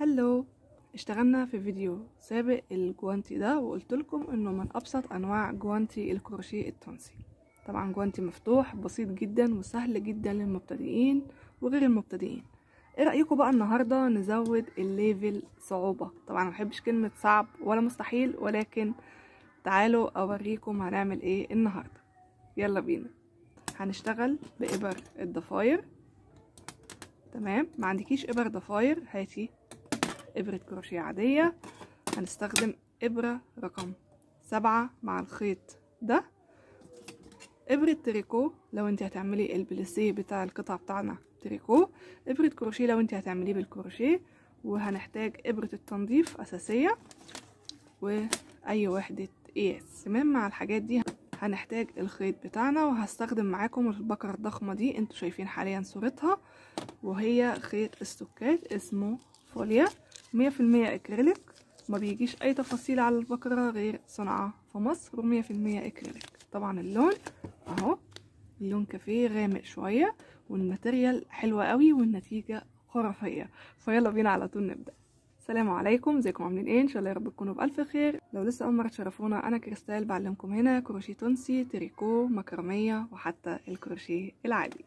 هلو، اشتغلنا في فيديو سابق الجوانتي ده وقلت لكم انه من ابسط انواع جوانتي الكروشيه التونسي. طبعا جوانتي مفتوح بسيط جدا وسهل جدا للمبتدئين وغير المبتدئين. ايه رايكم بقى النهارده نزود الليفل صعوبه؟ طبعا ما بحبش كلمه صعب ولا مستحيل، ولكن تعالوا اوريكم هنعمل ايه النهارده. يلا بينا. هنشتغل بإبر الضفاير. تمام، ما عندكيش إبر ضفاير هاتي إبرة كروشيه عادية. هنستخدم إبرة رقم 7 مع الخيط ده. إبرة تريكو لو انت هتعملي البليسيه بتاع القطع بتاعنا تريكو، إبرة كروشيه لو انت هتعمليه بالكروشيه، وهنحتاج إبرة التنظيف أساسية وأي وحدة قياس. تمام، مع الحاجات دي هنحتاج الخيط بتاعنا، وهستخدم معاكم البكرة الضخمة دي انتوا شايفين حاليا صورتها، وهي خيط استوكات اسمه فوليا 100% اكريليك. ما بيجيش اي تفاصيل على البكرة غير صنعة في مصر و100% اكريليك. طبعا اللون اهو، اللون كافيه غامق شوية والماتيريال حلوة قوي والنتيجة خرافية. فيلا بينا على طول نبدأ. السلام عليكم، ازيكم عاملين ايه؟ ان شاء الله يا رب تكونوا بالف خير. لو لسه اول مره تشرفونا، انا كريستال، بعلمكم هنا كروشيه تونسي، تريكو، مكرميه، وحتى الكروشيه العادي.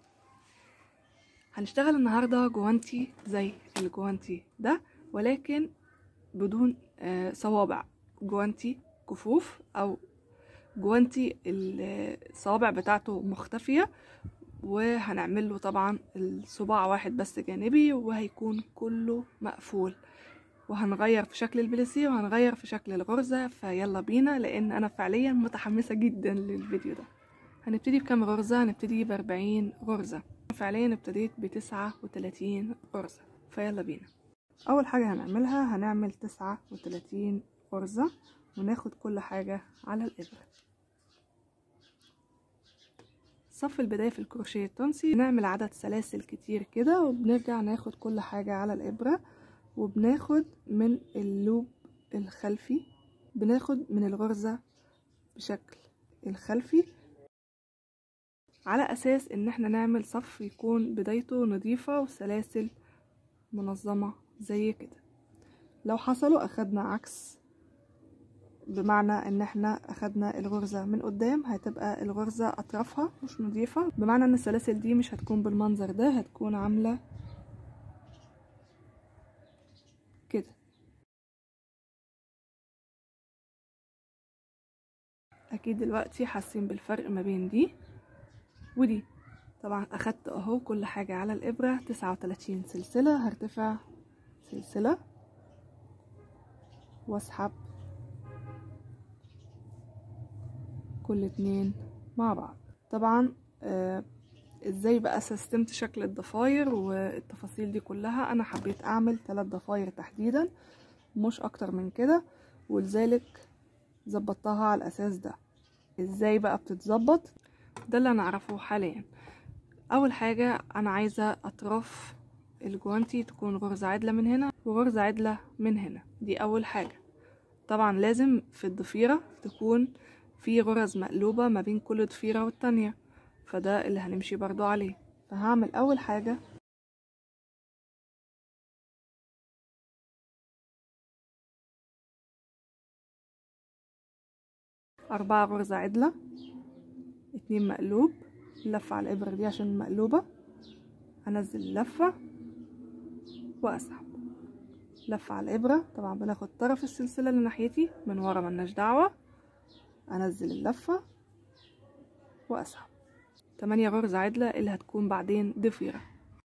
هنشتغل النهارده جوانتي زي الجوانتي ده، ولكن بدون صوابع. جوانتي كفوف او جوانتي الصوابع بتاعته مختفيه، وهنعمل له طبعا الصباع واحد بس جانبي، وهيكون كله مقفول. وهنغير في شكل البليسيه وهنغير في شكل الغرزة. فيلا بينا، لان انا فعليا متحمسة جدا للفيديو ده. هنبتدي بكام غرزة؟ هنبتدي ب40 غرزة. فعليا ابتديت ب39 غرزة. فيلا بينا. اول حاجة هنعملها هنعمل 39 غرزة، وناخد كل حاجة على الابرة. صف البداية في الكروشيه التونسي نعمل عدد سلاسل كتير كده، وبنرجع ناخد كل حاجة على الابرة، وبناخد من اللوب الخلفي، بناخد من الغرزة بشكل الخلفي، على اساس ان احنا نعمل صف يكون بدايته نظيفة وسلاسل منظمة زي كده. لو حصلوا اخدنا عكس، بمعنى ان احنا اخدنا الغرزة من قدام، هتبقى الغرزة اطرافها مش نظيفة، بمعنى ان السلاسل دي مش هتكون بالمنظر ده، هتكون عاملة كده. اكيد دلوقتي حاسين بالفرق ما بين دي ودي. طبعا اخدت اهو كل حاجة على الابرة 39 سلسلة. هرتفع سلسلة واسحب كل اتنين مع بعض. طبعا ازاي بقى سستمت شكل الضفاير والتفاصيل دي كلها؟ انا حبيت اعمل 3 ضفاير تحديدا، مش اكتر من كده، ولذلك ظبطتها على الاساس ده. ازاي بقى بتتظبط؟ ده اللي انا اعرفه حاليا. اول حاجة انا عايزة اطراف الجوانتي تكون غرزة عدلة من هنا وغرزة عدلة من هنا، دي اول حاجة. طبعا لازم في الضفيرة تكون في غرز مقلوبة ما بين كل ضفيرة والتانية، فده اللي هنمشي برضو عليه. فهعمل اول حاجة 4 غرزة عدلة، 2 مقلوب، لفة على الابرة دي عشان مقلوبة، انزل اللفة واسحب، لفة على الابرة. طبعا بناخد طرف السلسلة اللي ناحيتي من ورا، ملناش دعوة، انزل اللفة واسحب. 8 غرزة عدلة اللي هتكون بعدين ضفيرة.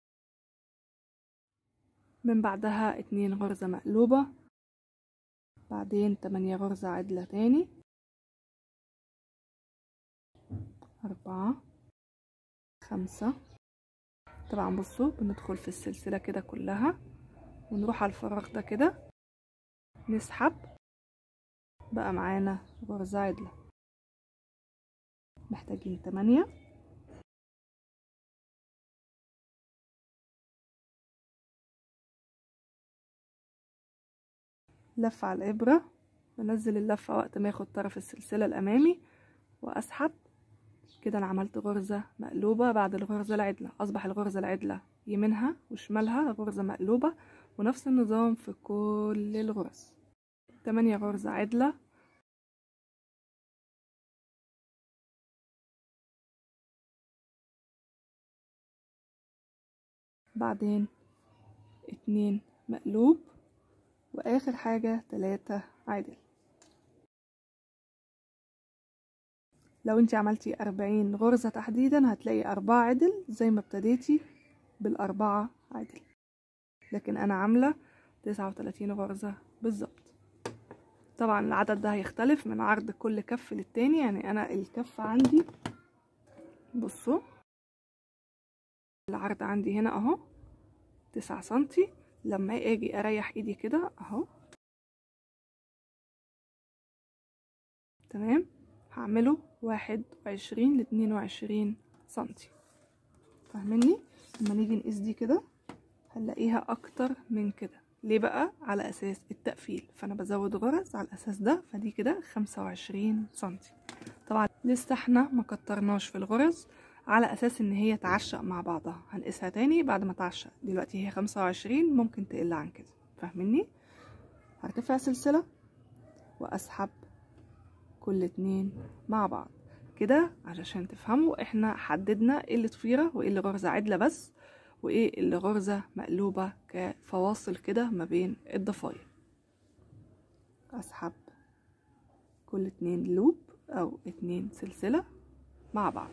من بعدها 2 غرزة مقلوبة، بعدين 8 غرزة عدلة تاني، 4 5. طبعا بصوا بندخل في السلسلة كده كلها ونروح على الفراغ ده كده، نسحب، بقى معانا غرزة عدلة. محتاجين 8. لفة على الإبرة، بنزل اللفة وقت ما ياخد طرف السلسلة الأمامي وأسحب كده. أنا عملت غرزة مقلوبة بعد الغرزة العدلة، أصبح الغرزة العدلة يمينها وشمالها غرزة مقلوبة، ونفس النظام في كل الغرز. 8 غرزة عدلة، بعدين 2 مقلوب، واخر حاجة 3 عدل. لو انت عملتي 40 غرزة تحديدا هتلاقي 4 عدل زي ما ابتديتي بال4 عدل، لكن انا عاملة 39 غرزة بالظبط. طبعا العدد ده هيختلف من عرض كل كف للتاني. يعني انا الكف عندي، بصوا العرض عندي هنا اهو 9 سنتي. لما اجي اريح ايدي كده اهو تمام، هعمله 21 ل 22 سنتي. فاهميني؟ لما نيجي نقيس دي كده هنلاقيها اكتر من كده. ليه بقى؟ على اساس التقفيل، فانا بزود غرز على الاساس ده، فدي كده 25 سنتي. طبعا لسه احنا ما كترناش في الغرز على اساس ان هي تعشق مع بعضها، هنقيسها تاني بعد ما تعشق. دلوقتي هي 25، ممكن تقل عن كده. فاهميني؟ هرتفع سلسلة واسحب كل 2 مع بعض كده علشان تفهموا احنا حددنا ايه اللي ضفيرة وايه اللي غرزة عدلة بس، وايه اللي غرزة مقلوبة كفواصل كده ما بين الضفاير. اسحب كل 2 لوب او 2 سلسلة مع بعض.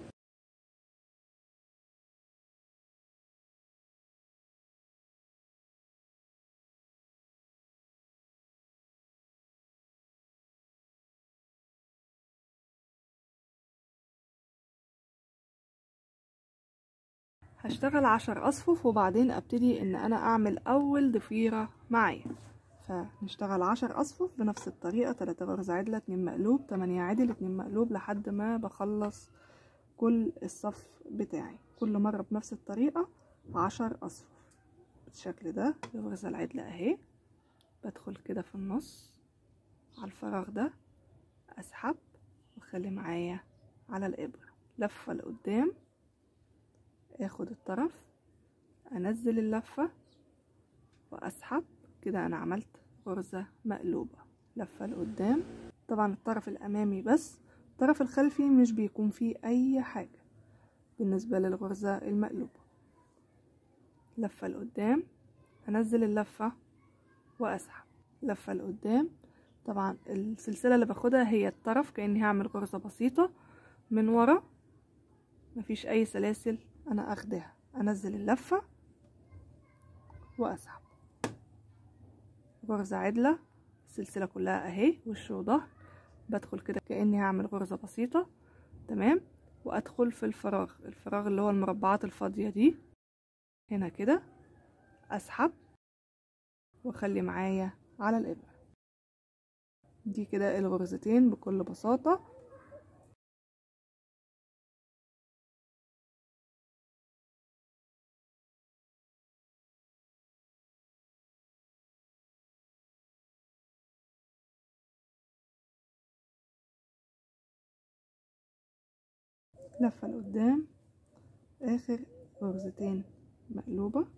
هشتغل 10 اصفف وبعدين ابتدي ان انا اعمل اول ضفيرة معايا. فنشتغل 10 اصفف بنفس الطريقة، 3 غرزة عدلة، 2 مقلوب، 8 عدل، 2 مقلوب، لحد ما بخلص كل الصف بتاعي. كل مرة بنفس الطريقة 10 اصفف بالشكل ده. الغرزة العدلة اهي، بدخل كده في النص على الفراغ ده، اسحب واخلي معايا على الابرة لفة لقدام، اخد الطرف، انزل اللفة واسحب كده. انا عملت غرزة مقلوبة، لفة لقدام. طبعا الطرف الامامي بس، الطرف الخلفي مش بيكون فيه اي حاجة بالنسبة للغرزة المقلوبة. لفة لقدام، انزل اللفة واسحب، لفة لقدام. طبعا السلسلة اللي باخدها هي الطرف، كأني هعمل غرزة بسيطة من ورا، مفيش اي سلاسل انا اخدها. انزل اللفة واسحب، غرزة عدلة، السلسلة كلها اهي وش وظهر. بدخل كده كأني هعمل غرزة بسيطة تمام، وادخل في الفراغ اللي هو المربعات الفاضية دي هنا كده، اسحب واخلي معايا على الابرة. دي كده الغرزتين بكل بساطة. لفة لقدام، اخر غرزتين مقلوبة،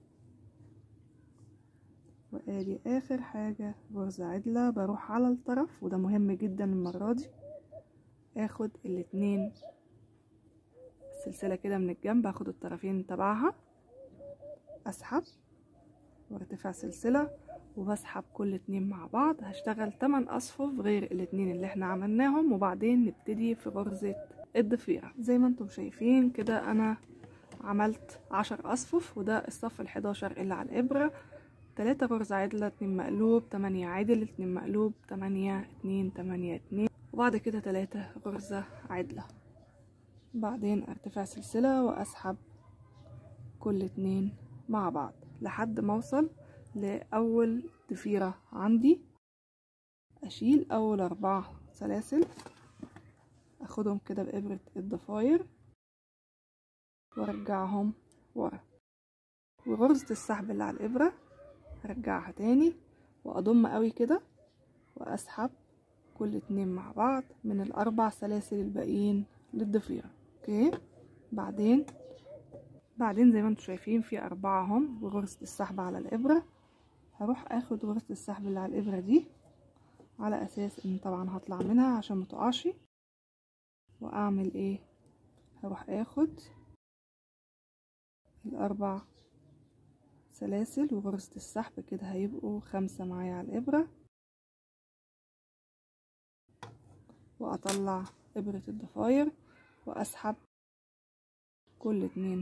وادي اخر حاجة غرزة عدلة. بروح على الطرف، وده مهم جدا المرة دي، اخد الاتنين السلسلة كده من الجنب، اخد الطرفين تبعها، اسحب وارتفع سلسلة وبسحب كل 2 مع بعض. هشتغل 8 اصفف غير الاتنين اللي احنا عملناهم، وبعدين نبتدي في غرزة الضفيرة. زي ما انتم شايفين كده انا عملت 10 اصفف، وده الصف ال11 اللي على الابرة. 3 غرزة عدلة، 2 مقلوب، 8 عدل، 2 مقلوب، 8 2 8 2، وبعد كده 3 غرزة عدلة. بعدين ارتفع سلسلة واسحب كل 2 مع بعض لحد ما اوصل لاول ضفيرة عندي. اشيل اول 4 سلاسل، اخدهم كده بابرة الضفاير وارجعهم ورا، وغرزة السحب اللي على الابرة هرجعها تاني واضم قوي كده واسحب كل 2 مع بعض من ال4 سلاسل الباقيين للضفيرة. اوكي، بعدين زي ما انتم شايفين في 4 هم، وغرزة السحب على الابرة هروح اخد غرزة السحب اللي على الابرة دي، على اساس ان طبعا هطلع منها عشان متقعش، واعمل ايه، هروح اخد الاربع سلاسل وغرزة السحب، كده هيبقوا 5 معايا على الابرة، واطلع ابرة الضفاير واسحب كل 2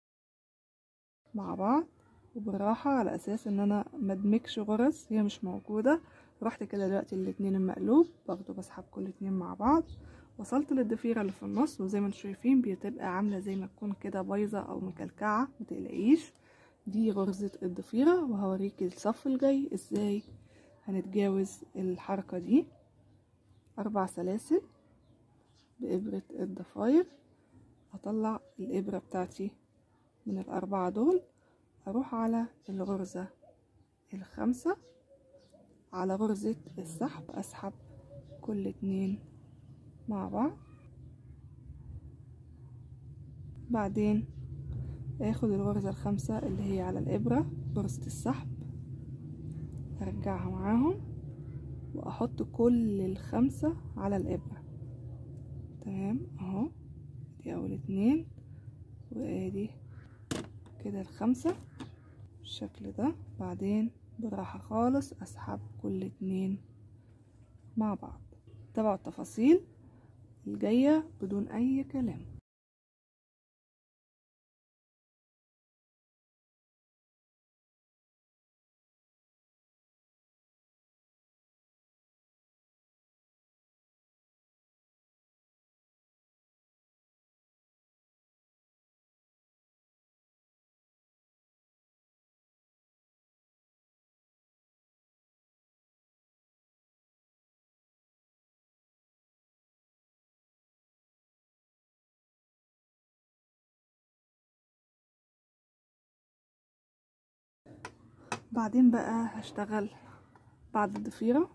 مع بعض وبالراحة، على اساس ان انا مدمجش غرز هي مش موجودة. رحت كده دلوقتي الاتنين المقلوب برضو بسحب كل 2 مع بعض، وصلت للضفيرة اللي في النص، وزي ما انتم شايفين بتبقى عاملة زي ما تكون كده بايظة او مكلكعة، متقلقيش، دي غرزة الضفيرة. وهوريكي الصف الجاي ازاي هنتجاوز الحركة دي. 4 سلاسل بإبرة الضفاير، اطلع الإبرة بتاعتي من الأربعة دول، اروح على الغرزة الخامسة على غرزة السحب، اسحب كل 2 مع بعض، بعدين اخد الغرزة الخامسة اللي هي على الإبرة غرزة السحب، ارجعها معاهم واحط كل ال5 على الإبرة. تمام اهو، دي اول 2 وادي كده ال5 بالشكل ده، بعدين براحة خالص اسحب كل 2 مع بعض. تابعوا التفاصيل الجاية بدون اي كلام. بعدين بقى هشتغل بعد الضفيرة.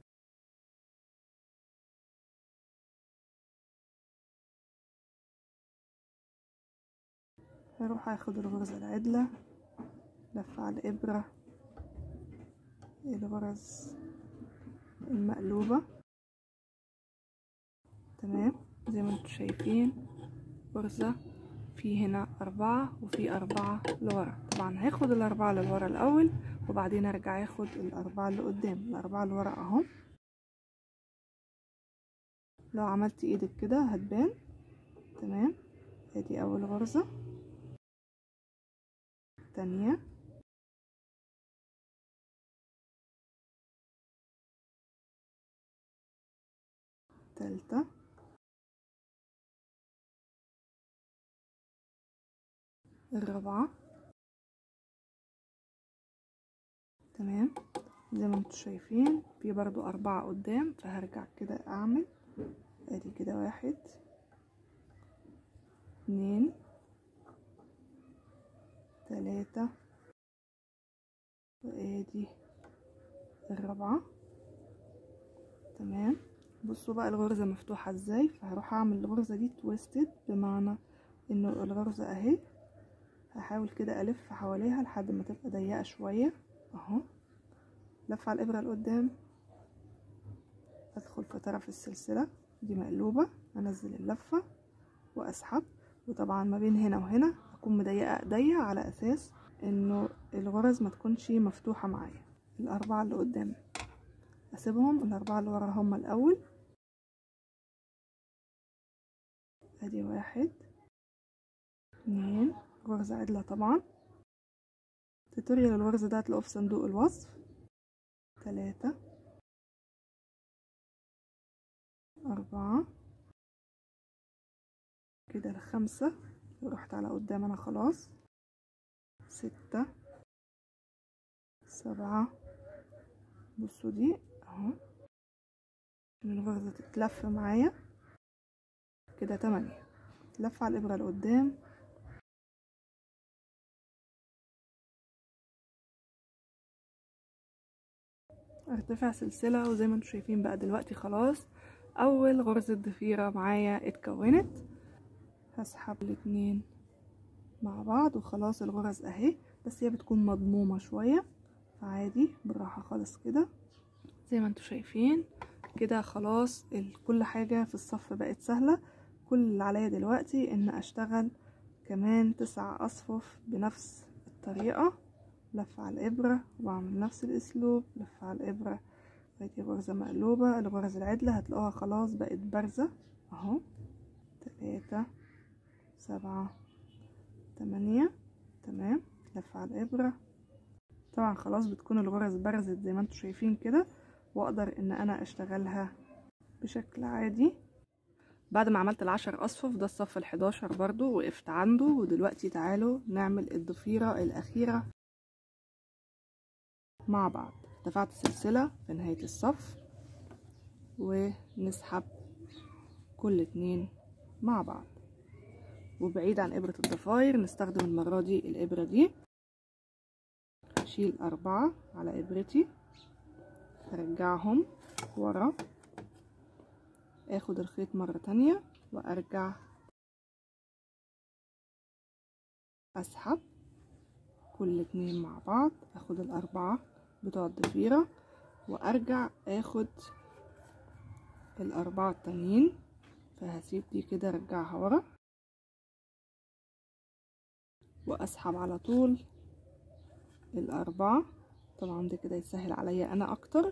هروح اخد الغرزة العدلة، لف على الإبرة الغرز المقلوبة. تمام زي ما انتم شايفين غرزة في هنا 4 وفي 4 لورا، طبعا هاخد ال4 اللي لورا الاول وبعدين ارجع اخد ال4 اللي قدام. ال4 اللي ورا اهو، لو عملت ايدك كده هتبان. تمام، ادي اول غرزة، تانية، تالتة، الرابعة. تمام زي ما انتم شايفين في برضو 4 قدام، فهرجع كده اعمل ادي كده 1 2 3 وادي الرابعة. تمام، بصوا بقى الغرزة مفتوحة ازاي، فهروح اعمل الغرزة دي تويستد، بمعنى انه الغرزة اهي هحاول كده الف حواليها لحد ما تبقى ضيقة شوية اهو، لف على الابرة لقدام، ادخل في طرف السلسلة دي مقلوبة، انزل اللفة واسحب، وطبعا ما بين هنا وهنا اكون مضيقة ايديا على اساس انه الغرز ما تكونش مفتوحة معايا. ال4 اللي قدام اسيبهم، ال4 اللي ورا هما الاول، ادي 1 2 غرزة عدلة. طبعا توتوريال الغرزة ده هتلاقوه في صندوق الوصف. 3 4 كده ال5 ورحت على قدام انا خلاص، 6 7 بصوا دي اهو الغرزة تتلف معايا كده، 8 لف على الابرة لقدام، ارتفع سلسلة. وزي ما انتم شايفين بقى دلوقتي خلاص اول غرزة ضفيرة معايا اتكونت، هسحب ال2 مع بعض وخلاص الغرز اهي، بس هي بتكون مضمومة شوية فعادي بالراحة خالص كده زي ما انتوا شايفين كده. خلاص كل حاجة في الصف بقت سهلة. كل اللي عليا دلوقتي ان اشتغل كمان 9 اصفف بنفس الطريقة، لف على الابرة واعمل نفس الاسلوب، لف على الابرة بقيت غرزة مقلوبة. الغرز العدلة هتلاقوها خلاص بقت بارزة اهو، 3 7 8 تمام. لف على الابرة. طبعا خلاص بتكون الغرز برزت زي ما انتوا شايفين كده، واقدر ان انا اشتغلها بشكل عادي. بعد ما عملت ال10 اصفف، ده الصف ال11 برضو وقفت عنده. ودلوقتي تعالوا نعمل الضفيرة الاخيرة مع بعض. دفعت سلسلة في نهاية الصف ونسحب كل 2 مع بعض، وبعيد عن ابرة الضفاير نستخدم المرة دي الابرة دي. اشيل 4 على ابرتي، ارجعهم ورا، اخد الخيط مرة تانية وارجع اسحب كل 2 مع بعض، اخد ال4 بتوع الضفيرة وارجع اخد ال4 التانيين. فهسيب دي كده ارجعها ورا واسحب على طول ال4. طبعا ده كده يسهل عليا انا اكتر.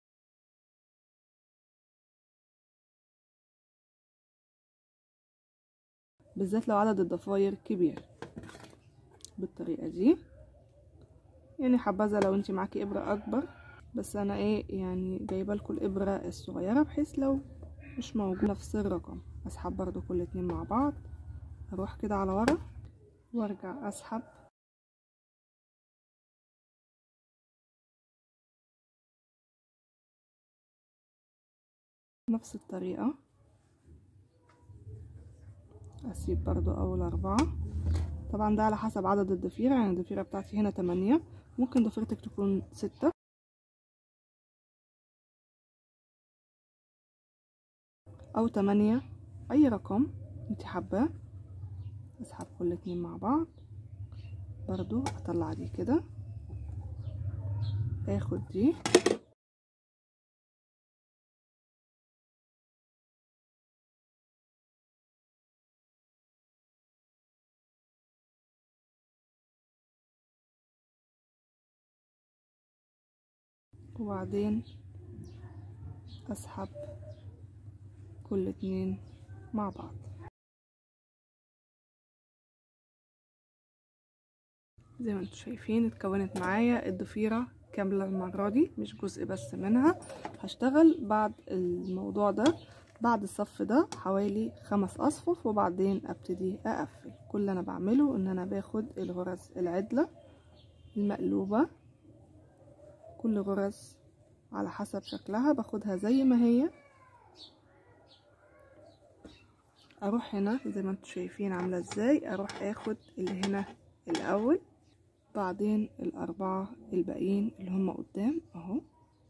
بالذات لو عدد الضفاير كبير بالطريقة دي. يعني حبذا لو انت معاكي ابرة اكبر، بس انا ايه يعني جايبه لكم الابرة الصغيرة بحيث لو مش موجود نفس الرقم. اسحب برضو كل 2 مع بعض، اروح كده على ورا وارجع اسحب نفس الطريقة. اسيب برضو اول 4. طبعا ده على حسب عدد الضفيرة، يعني الضفيرة بتاعتي هنا 8، ممكن ضفيرتك تكون 6 او 8، اي رقم انت حاباه. اسحب كل 2 مع بعض، برضو اطلع دي كده، اخد دي وبعدين اسحب كل 2 مع بعض. زي ما انتم شايفين اتكونت معايا الضفيرة كاملة المرة دي، مش جزء بس منها. هشتغل بعد الموضوع ده بعد الصف ده حوالي 5 اصفف، وبعدين ابتدي اقفل. كل اللي انا بعمله ان انا باخد الغرز العدلة المقلوبة، كل غرز على حسب شكلها باخدها زي ما هي. اروح هنا زي ما انتم شايفين عاملة ازاي، اروح اخد اللي هنا الاول، بعدين ال4 الباقيين اللي هم قدام اهو.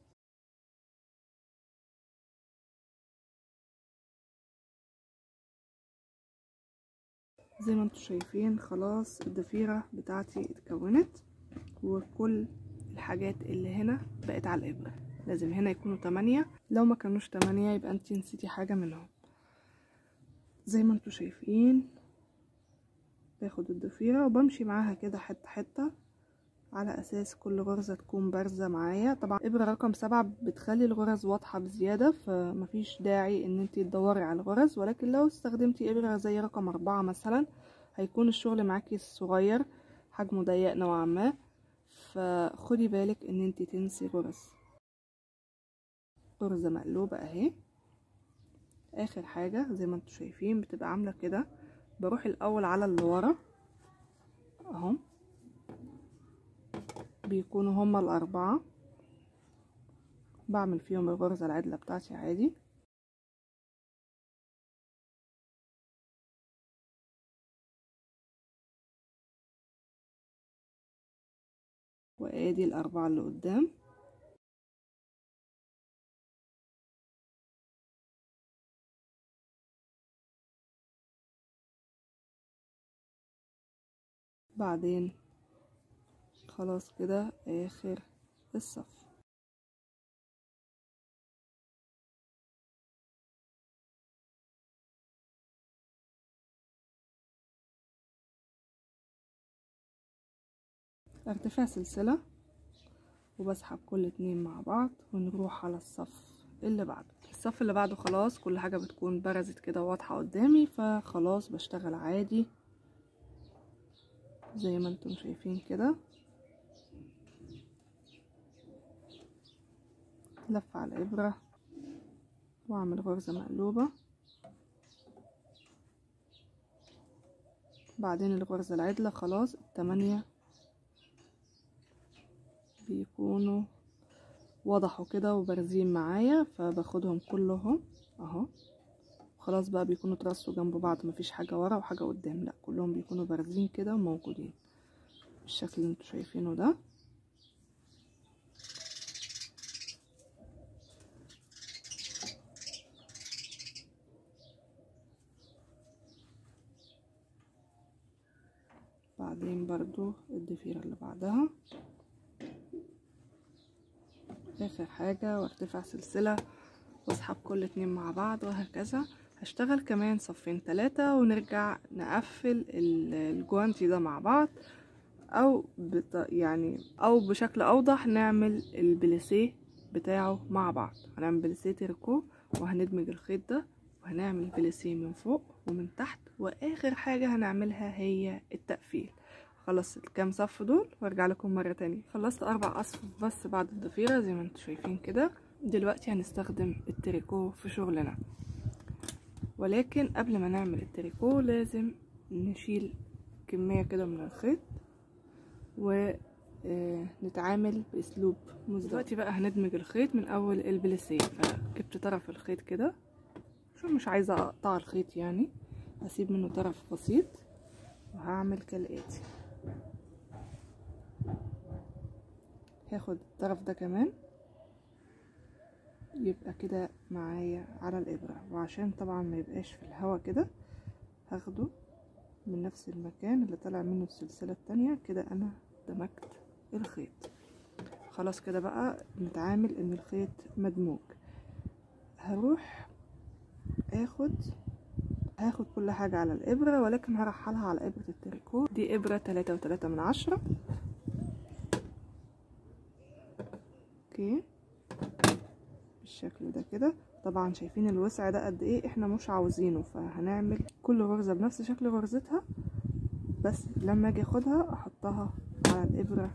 زي ما انتم شايفين خلاص الضفيرة بتاعتي اتكونت، وكل الحاجات اللي هنا بقت على الابرة. لازم هنا يكونوا 8، لو ما كانوش 8 يبقى انتي نسيتي حاجة منهم. زي ما انتم شايفين باخد الضفيرة وبمشي معاها كده حتة حتة على اساس كل غرزة تكون بارزة معايا. طبعا ابرة رقم 7 بتخلي الغرز واضحة بزيادة، فمفيش داعي ان انتي تدوري على الغرز، ولكن لو استخدمتي ابرة زي رقم 4 مثلا هيكون الشغل معاكي صغير، حجمه ضيق نوعا ما، فخدي بالك ان انتي تنسي غرزة مقلوبة اهي. اخر حاجة زي ما انتوا شايفين بتبقى عاملة كده، بروح الاول على اللي ورا اهو، بيكونوا هما ال4، بعمل فيهم الغرزة العدلة بتاعتي عادي. وادي ال4 اللي قدام، بعدين خلاص كده اخر الصف. ارتفاع سلسلة وبسحب كل اتنين مع بعض ونروح على الصف اللي بعده. الصف اللي بعده خلاص كل حاجة بتكون برزت كده واضحة قدامي، فخلاص بشتغل عادي زي ما انتم شايفين كده. لف على الإبرة واعمل غرزة مقلوبة، بعدين الغرزة العدلة. خلاص ال8 بيكونوا وضحوا كده وبارزين معايا، فباخدهم كلهم اهو. خلاص بقى بيكونوا اترصوا جنب بعض، مفيش حاجة ورا وحاجة قدام، لا كلهم بيكونوا بارزين كده وموجودين بالشكل اللي انتوا شايفينه ده. بعدين برضو الضفيرة اللي بعدها اخر حاجة، وارتفع سلسلة واسحب كل اتنين مع بعض وهكذا. هشتغل كمان صفين 3 ونرجع نقفل الجوانتي ده مع بعض، او او بشكل اوضح نعمل البليسيه بتاعه مع بعض. هنعمل بليسيه تركو وهندمج الخيط ده وهنعمل بليسيه من فوق ومن تحت، واخر حاجة هنعملها هي التقفيل. خلص الكام صف دول وارجع لكم مرة تانية. خلصت 4 اصف بس بعد الضفيرة زي ما انتم شايفين كده. دلوقتي هنستخدم التريكو في شغلنا، ولكن قبل ما نعمل التريكو لازم نشيل كمية كده من الخيط ونتعامل باسلوب مزدوج. دلوقتي بقى هندمج الخيط من اول البليسيه. فجبت طرف الخيط كده عشان مش عايزه اقطع الخيط، يعني هسيب منه طرف بسيط وهعمل كالاتي. هاخد الطرف ده كمان يبقى كده معايا على الابره، وعشان طبعا ما يبقاش في الهوا كده هاخده من نفس المكان اللي طلع منه السلسله التانية كده. انا دمجت الخيط خلاص كده بقى نتعامل ان الخيط مدموج. هروح هاخد كل حاجة على الابرة، ولكن هرحلها على ابرة التريكو. دي ابرة 3.3. اوكي بالشكل ده كده. طبعا شايفين الوسع ده قد ايه، احنا مش عاوزينه، فهنعمل كل غرزة بنفس شكل غرزتها، بس لما اجي اخدها احطها على الابرة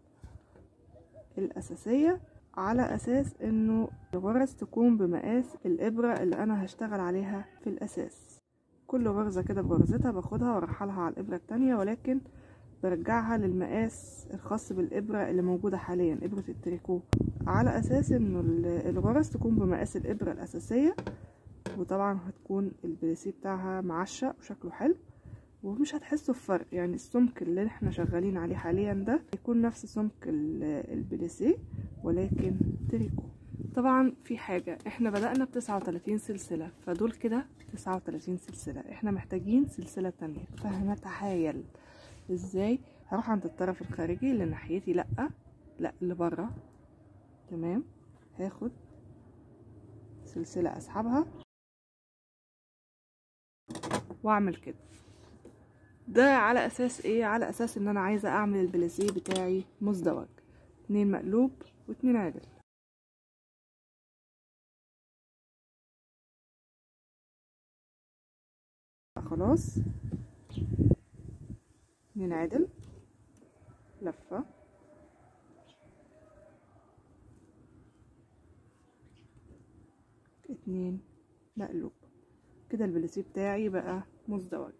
الاساسية على اساس انه الغرز تكون بمقاس الابرة اللي انا هشتغل عليها في الاساس. كل غرزة كده بغرزتها باخدها وارحلها على الابرة التانية، ولكن برجعها للمقاس الخاص بالابرة اللي موجودة حاليا، ابرة التريكو، على اساس انه الغرز تكون بمقاس الابرة الاساسية. وطبعا هتكون البليسيه بتاعها معشق وشكله حلو، ومش هتحسوا بفرق. يعني السمك اللي احنا شغالين عليه حاليا ده يكون نفس سمك البليسيه ولكن تريكو. طبعا في حاجة، احنا بدأنا ب39 سلسلة، فدول كده 39 سلسلة، احنا محتاجين سلسلة تانية. فهنتحايل ازاي؟ هروح عند الطرف الخارجي اللي ناحيتي، لا اللي بره، تمام. هاخد سلسلة اسحبها واعمل كده. ده على اساس ايه؟ على اساس ان انا عايزة اعمل البليسيه بتاعي مزدوج، 2 مقلوب و2 عدل. خلاص 2 عدل، لفة، 2 مقلوب، كده البليسيه بتاعي بقى مزدوج.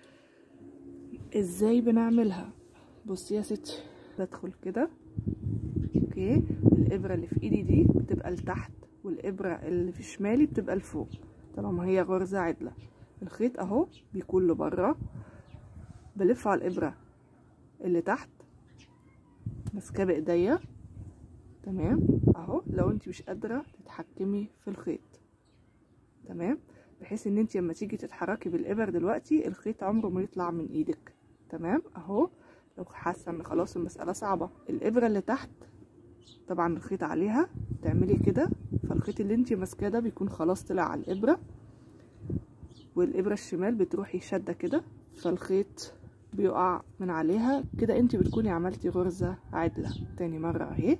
ازاي بنعملها؟ بصي يا ستي، بدخل كده، اوكي، الابره اللي في ايدي دي بتبقى لتحت والابره اللي في شمالي بتبقى لفوق طالما هي غرزه عدله. الخيط اهو بيكون لبره، بلف على الابره اللي تحت ماسكاه بايديا، تمام اهو. لو انت مش قادره تتحكمي في الخيط، تمام، بحيث ان انت لما تيجي تتحركي بالابر دلوقتي الخيط عمره ما يطلع من ايدك، تمام اهو. لو حاسه ان خلاص المساله صعبه، الابره اللي تحت طبعا الخيط عليها تعملي كده، فالخيط اللي انتي ماسكاه ده بيكون خلاص طلع على الابره، والابره الشمال بتروحي شاده كده فالخيط بيقع من عليها كده. انتي بتكوني عملتي غرزه عدله. تاني مره اهي،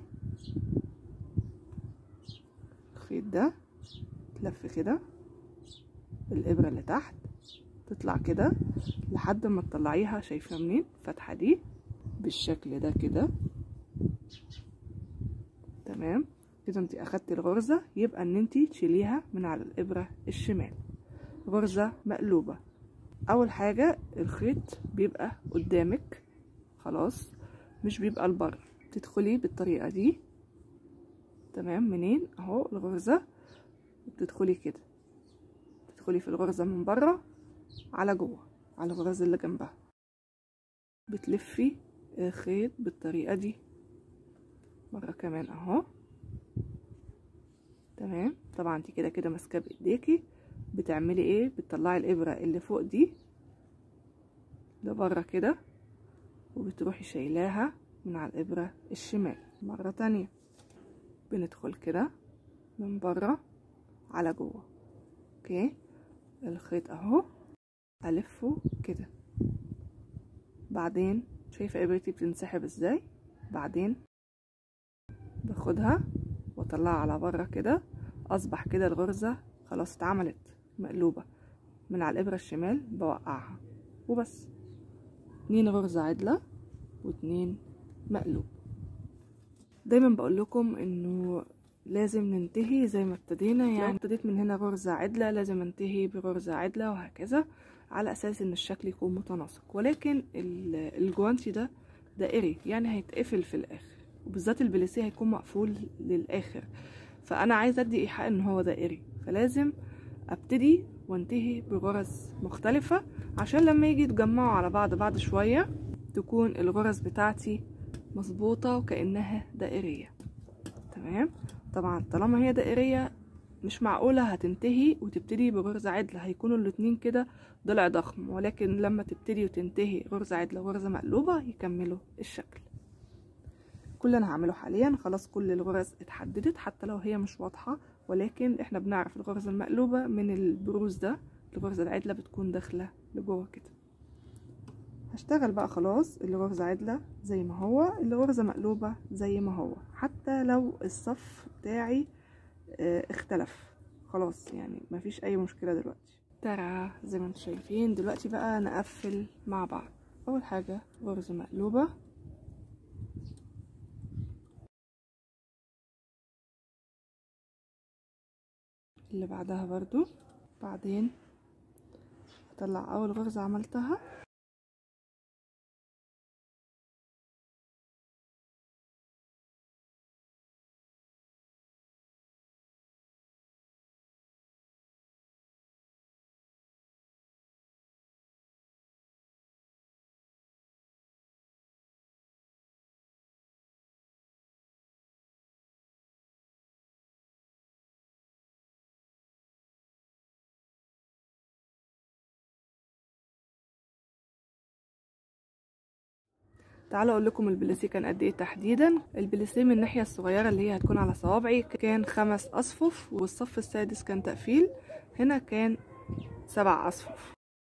الخيط ده تلف كده، الابره اللي تحت تطلع كده لحد ما تطلعيها، شايفه منين الفتحه دي بالشكل ده كده. تمام كده انتي اخدتي الغرزه، يبقى ان انتي تشيليها من على الابره الشمال. غرزه مقلوبه، اول حاجه الخيط بيبقى قدامك خلاص، مش بيبقى لبره. تدخلي بالطريقه دي. تمام منين اهو الغرزه، بتدخلي كده، تدخلي في الغرزه من بره على جوه على الغرزه اللي جنبها، بتلفي الخيط بالطريقه دي مره كمان اهو. تمام طبعا انت كده كده ماسكه بايديكي، بتعملي ايه؟ بتطلعي الابره اللي فوق دي لبره كده، وبتروحي شايلاها من على الابره الشمال. مره تانية بندخل كده من بره على جوه. اوكي الخيط اهو، الفه كده، بعدين شايفه ابرتي بتنسحب ازاي، بعدين باخدها واطلعها على بره كده. اصبح كده الغرزه خلاص اتعملت مقلوبه من على الابره الشمال، بوقعها وبس. 2 غرزه عدله و2 مقلوب. دايما بقول لكم انه لازم ننتهي زي ما ابتدينا، يعني ابتديت من هنا غرزه عدله لازم انتهي بغرزه عدله وهكذا، على اساس ان الشكل يكون متناسق. ولكن الجوانتي ده دائري يعني هيتقفل في الاخر، وبالذات البليسيه هيكون مقفول للاخر، فانا عايزه ادي ايحاء ان هو دائري، فلازم ابتدي وانتهي بغرز مختلفه عشان لما يجي يتجمعوا على بعض بعد شويه تكون الغرز بتاعتي مظبوطه وكانها دائريه. تمام طبعا طالما هي دائريه مش معقوله هتنتهي وتبتدي بغرزه عدله، هيكونوا الاتنين كده ضلع ضخم، ولكن لما تبتدي وتنتهي غرزه عدله وغرزه مقلوبه يكملوا الشكل. كل اللي انا هعمله حاليا خلاص كل الغرز اتحددت حتى لو هي مش واضحه، ولكن احنا بنعرف الغرزه المقلوبه من البروز ده، الغرزه العدله بتكون داخله لجوه كده. هشتغل بقى خلاص الغرزه عدله زي ما هو، الغرزه مقلوبه زي ما هو، حتى لو الصف بتاعي اختلف خلاص يعني مفيش اي مشكله دلوقتي. ترى زي ما انتم شايفين دلوقتي بقى نقفل مع بعض. اول حاجه غرزه مقلوبه، اللي بعدها برضو، بعدين هطلع اول غرزة عملتها تعالوا اقول لكم البليسيه كان قد ايه تحديدا. البليسيه من الناحيه الصغيره اللي هي هتكون على صوابعي كان 5 اصفف، والصف السادس كان تقفيل، هنا كان 7 اصفف.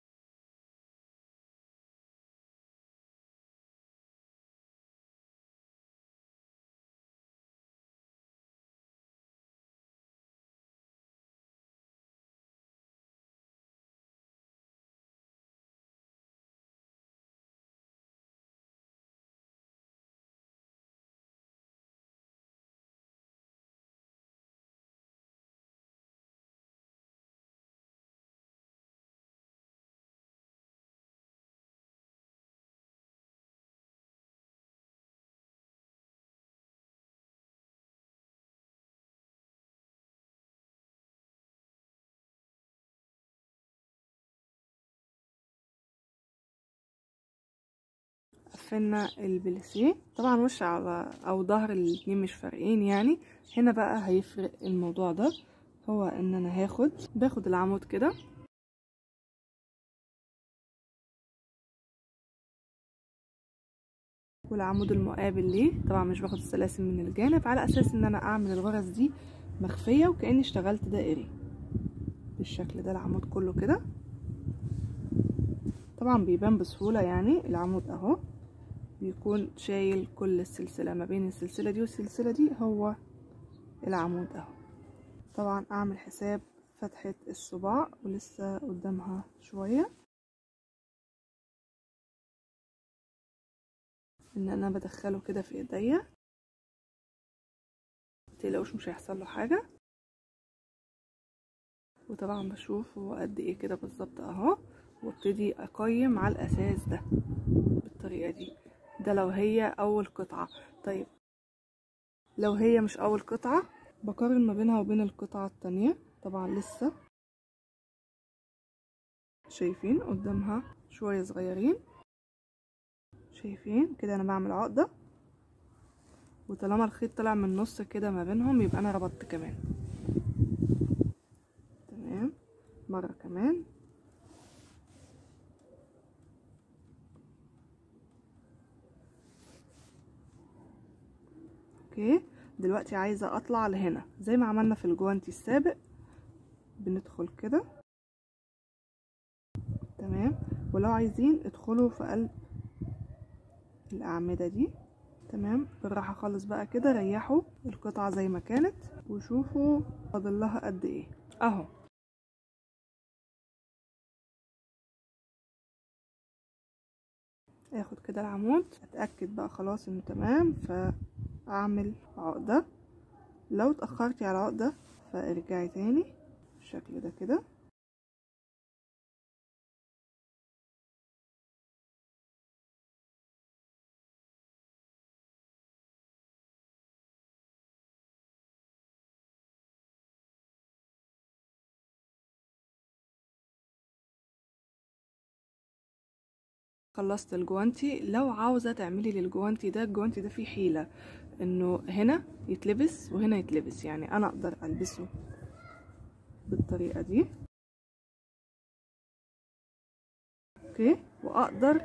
قفلنا البليسيه طبعا وش على او ظهر الاتنين مش فارقين يعني. هنا بقى هيفرق الموضوع ده، هو ان انا باخد العمود كده والعمود المقابل ليه. طبعا مش باخد السلاسل من الجانب على اساس ان انا اعمل الغرز دي مخفية وكأني اشتغلت دائري بالشكل ده. العمود كله كده طبعا بيبان بسهولة، يعني العمود اهو بيكون شايل كل السلسلة ما بين السلسلة دي والسلسلة دي، هو العمود اهو. طبعا اعمل حساب فتحة الصباع ولسه قدامها شوية، ان انا بدخله كده في ايديا، متقلقوش مش هيحصل له حاجة. وطبعا بشوف هو قد ايه كده بالظبط اهو، وابتدي اقيم على الاساس ده بالطريقة دي. ده لو هي اول قطعة. طيب لو هي مش اول قطعة بقارن ما بينها وبين القطعة التانية. طبعا لسه شايفين قدامها شوية صغيرين، شايفين كده انا بعمل عقدة، وطالما الخيط طلع من النص كده ما بينهم يبقى انا ربطت كمان. تمام، مرة كمان. اوكي، دلوقتي عايزة اطلع لهنا زي ما عملنا في الجوانتي السابق، بندخل كده. تمام، ولو عايزين ادخلوا في قلب الاعمدة دي. تمام، بالراحة خالص بقى كده، ريحوا القطعة زي ما كانت وشوفوا فاضل لها قد ايه اهو. اخد كده العمود، اتأكد بقى خلاص انه تمام، فاعمل عقدة. لو اتأخرتي على العقدة فارجعي تاني بالشكل ده كده. خلصت الجوانتي. لو عاوزة تعملي للجوانتي ده، الجوانتي ده فيه حيلة انه هنا يتلبس وهنا يتلبس، يعني انا اقدر البسه بالطريقة دي اوكي، واقدر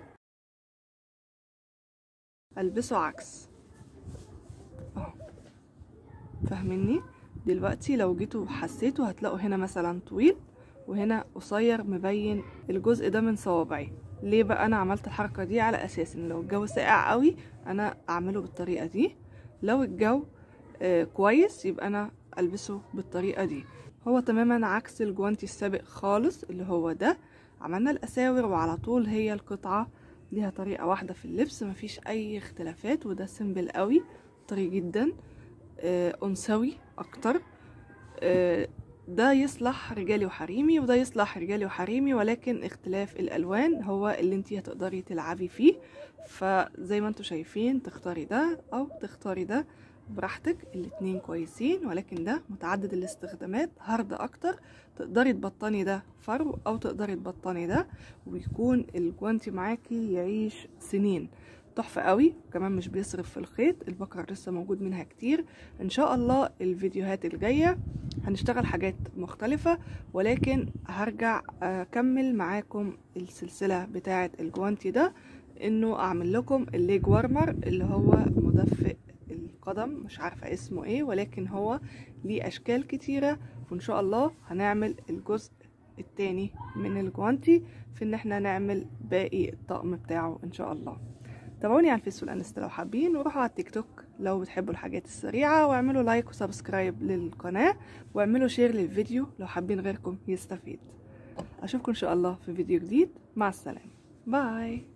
البسه عكس اهو. فاهميني؟ دلوقتي لو جيتوا حسيتوا هتلاقوا هنا مثلا طويل وهنا قصير مبين الجزء ده من صوابعي. ليه بقى انا عملت الحركة دي؟ على اساس ان لو الجو ساقع قوي انا اعمله بالطريقة دي، لو الجو كويس يبقى انا البسه بالطريقة دي. هو تماما عكس الجوانتي السابق خالص اللي هو ده. عملنا الاساور وعلى طول هي القطعة ليها طريقة واحدة في اللبس، مفيش اي اختلافات، وده سيمبل قوي طري جدا، انثوي اكتر. ده يصلح رجالي وحريمي وده يصلح رجالي وحريمي، ولكن اختلاف الالوان هو اللي انتي هتقدري تلعبي فيه. فزي ما انتوا شايفين تختاري ده او تختاري ده براحتك، الاتنين كويسين، ولكن ده متعدد الاستخدامات، هارد اكتر. تقدري تبطني ده فرو او تقدري تبطني ده، ويكون الجوانتي معاكي يعيش سنين. تحفة قوي، كمان مش بيصرف في الخيط، البكر لسه موجود منها كتير. ان شاء الله الفيديوهات الجاية هنشتغل حاجات مختلفة، ولكن هرجع اكمل معاكم السلسلة بتاعة الجوانتي ده، انه اعمل لكم الليج وارمر اللي هو مدفئ القدم، مش عارفة اسمه ايه، ولكن هو ليه اشكال كتيرة. وان شاء الله هنعمل الجزء التاني من الجوانتي في ان احنا نعمل باقي الطقم بتاعه ان شاء الله. تابعوني على الفيس والانستا لو حابين، وروحوا على التيك توك لو بتحبوا الحاجات السريعة، واعملوا لايك وسبسكرايب للقناة، واعملوا شير للفيديو لو حابين غيركم يستفيد. اشوفكم ان شاء الله في فيديو جديد، مع السلامة، باي.